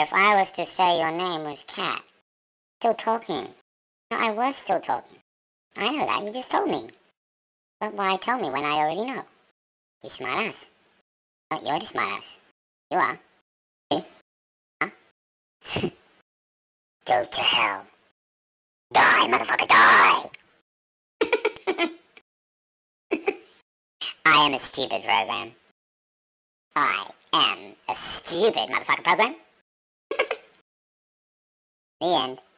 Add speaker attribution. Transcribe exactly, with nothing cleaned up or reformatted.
Speaker 1: If I was to say your name was Cat, still talking. No, I was still talking. I know that, you just told me. But why tell me when I already know? You smartass. Oh, you're the smartass. You are. You? Huh? Go to hell. Die, motherfucker, die! I am a stupid program. I am a stupid motherfucker program. The end.